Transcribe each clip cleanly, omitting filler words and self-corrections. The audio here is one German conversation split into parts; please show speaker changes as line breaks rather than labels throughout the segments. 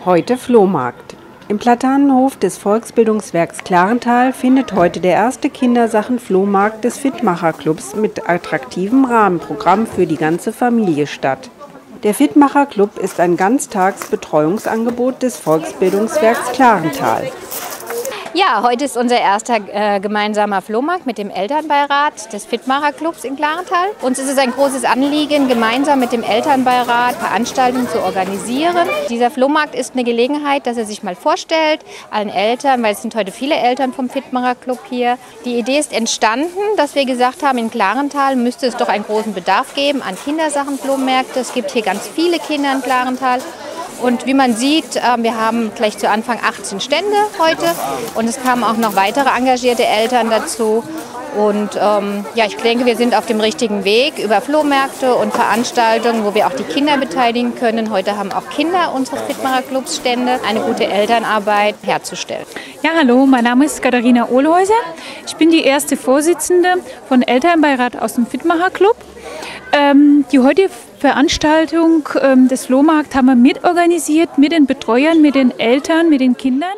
Heute Flohmarkt. Im Platanenhof des Volksbildungswerks Clarental findet heute der erste Kindersachen-Flohmarkt des Fitmacher-Clubs mit attraktivem Rahmenprogramm für die ganze Familie statt. Der Fitmacher-Club ist ein Ganztagsbetreuungsangebot des Volksbildungswerks Clarental.
Ja, heute ist unser erster gemeinsamer Flohmarkt mit dem Elternbeirat des Fitmacher-Clubs in Clarental. Uns ist es ein großes Anliegen, gemeinsam mit dem Elternbeirat Veranstaltungen zu organisieren. Dieser Flohmarkt ist eine Gelegenheit, dass er sich mal vorstellt, allen Eltern, weil es sind heute viele Eltern vom Fitmacher-Club hier. Die Idee ist entstanden, dass wir gesagt haben, in Clarental müsste es doch einen großen Bedarf geben an Kindersachen-Flohmärkte. Es gibt hier ganz viele Kinder in Clarental. Und wie man sieht, wir haben gleich zu Anfang 18 Stände heute und es kamen auch noch weitere engagierte Eltern dazu. Und ja, ich denke, wir sind auf dem richtigen Weg über Flohmärkte und Veranstaltungen, wo wir auch die Kinder beteiligen können. Heute haben auch Kinder unseres Fitmacher-Clubs Stände, eine gute Elternarbeit herzustellen.
Ja, hallo, mein Name ist Katharina Ohlhäuser. Ich bin die erste Vorsitzende von Elternbeirat aus dem Fitmacher-Club. Die heutige Veranstaltung des Flohmarkts haben wir mitorganisiert mit den Betreuern, mit den Eltern, mit den Kindern.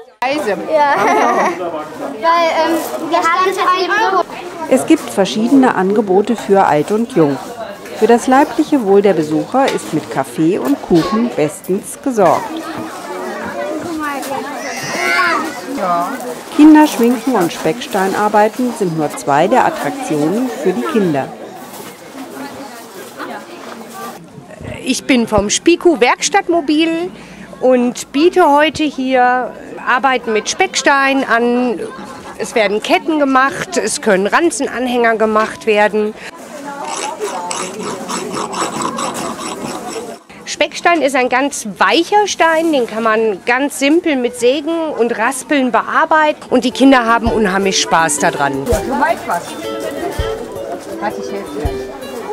Es gibt verschiedene Angebote für Alt und Jung. Für das leibliche Wohl der Besucher ist mit Kaffee und Kuchen bestens gesorgt. Kinderschminken und Specksteinarbeiten sind nur zwei der Attraktionen für die Kinder.
Ich bin vom Spiku Werkstattmobil und biete heute hier Arbeiten mit Speckstein an. Es werden Ketten gemacht, es können Ranzenanhänger gemacht werden. Speckstein ist ein ganz weicher Stein, den kann man ganz simpel mit Sägen und Raspeln bearbeiten und die Kinder haben unheimlich Spaß daran.
Du weißt was. Warte, ich helfe dir.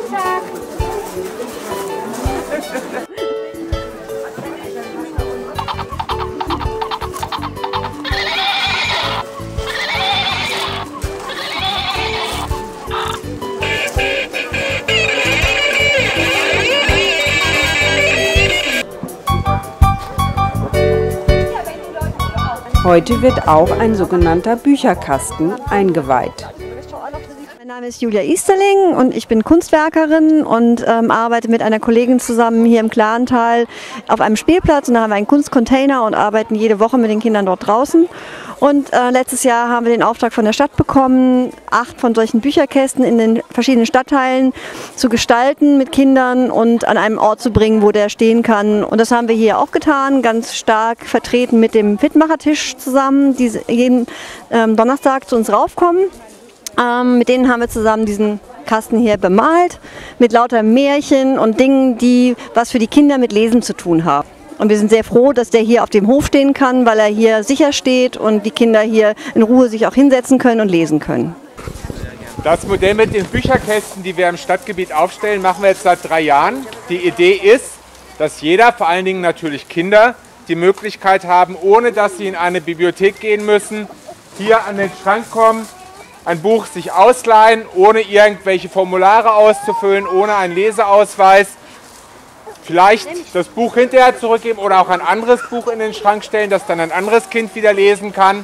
Heute wird auch ein sogenannter Bücherkasten eingeweiht.
Mein Name ist Julia Easterling und ich bin Kunstwerkerin und arbeite mit einer Kollegin zusammen hier im Clarental auf einem Spielplatz. Und da haben wir einen Kunstcontainer und arbeiten jede Woche mit den Kindern dort draußen. Und letztes Jahr haben wir den Auftrag von der Stadt bekommen, 8 von solchen Bücherkästen in den verschiedenen Stadtteilen zu gestalten mit Kindern und an einem Ort zu bringen, wo der stehen kann. Und das haben wir hier auch getan, ganz stark vertreten mit dem Fitmacher-Tisch zusammen, die jeden Donnerstag zu uns raufkommen. Mit denen haben wir zusammen diesen Kasten hier bemalt, mit lauter Märchen und Dingen, die was für die Kinder mit Lesen zu tun haben. Und wir sind sehr froh, dass der hier auf dem Hof stehen kann, weil er hier sicher steht und die Kinder hier in Ruhe sich auch hinsetzen können und lesen können.
Das Modell mit den Bücherkästen, die wir im Stadtgebiet aufstellen, machen wir jetzt seit 3 Jahren. Die Idee ist, dass jeder, vor allen Dingen natürlich Kinder, die Möglichkeit haben, ohne dass sie in eine Bibliothek gehen müssen, hier an den Schrank kommen, ein Buch sich ausleihen, ohne irgendwelche Formulare auszufüllen, ohne einen Leseausweis. Vielleicht das Buch hinterher zurückgeben oder auch ein anderes Buch in den Schrank stellen, das dann ein anderes Kind wieder lesen kann.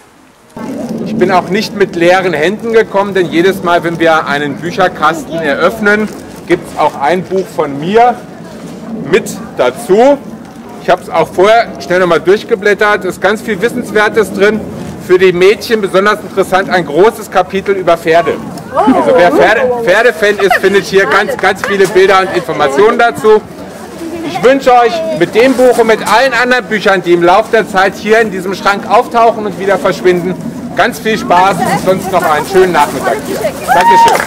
Ich bin auch nicht mit leeren Händen gekommen, denn jedes Mal, wenn wir einen Bücherkasten eröffnen, gibt es auch ein Buch von mir mit dazu. Ich habe es auch vorher schnell nochmal durchgeblättert, es ist ganz viel Wissenswertes drin. Für die Mädchen besonders interessant, ein großes Kapitel über Pferde. Also wer Pferdefan ist, findet hier ganz viele Bilder und Informationen dazu. Ich wünsche euch mit dem Buch und mit allen anderen Büchern, die im Laufe der Zeit hier in diesem Schrank auftauchen und wieder verschwinden, ganz viel Spaß und sonst noch einen schönen Nachmittag hier. Dankeschön.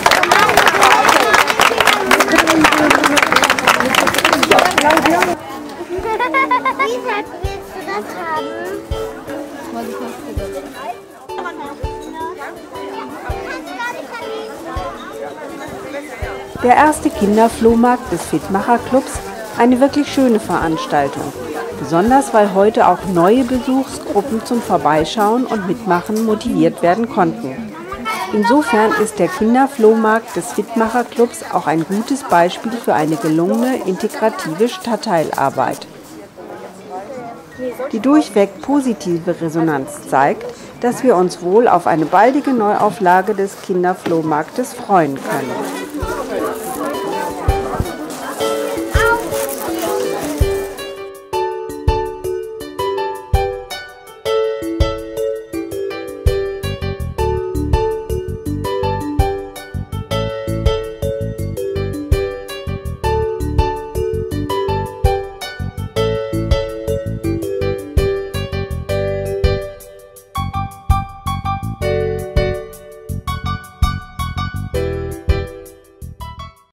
Der erste Kinderflohmarkt des Fitmacher-Clubs, eine wirklich schöne Veranstaltung. Besonders, weil heute auch neue Besuchsgruppen zum Vorbeischauen und Mitmachen motiviert werden konnten. Insofern ist der Kinderflohmarkt des Fitmacher-Clubs auch ein gutes Beispiel für eine gelungene integrative Stadtteilarbeit. Die durchweg positive Resonanz zeigt, dass wir uns wohl auf eine baldige Neuauflage des Kinderflohmarktes freuen können.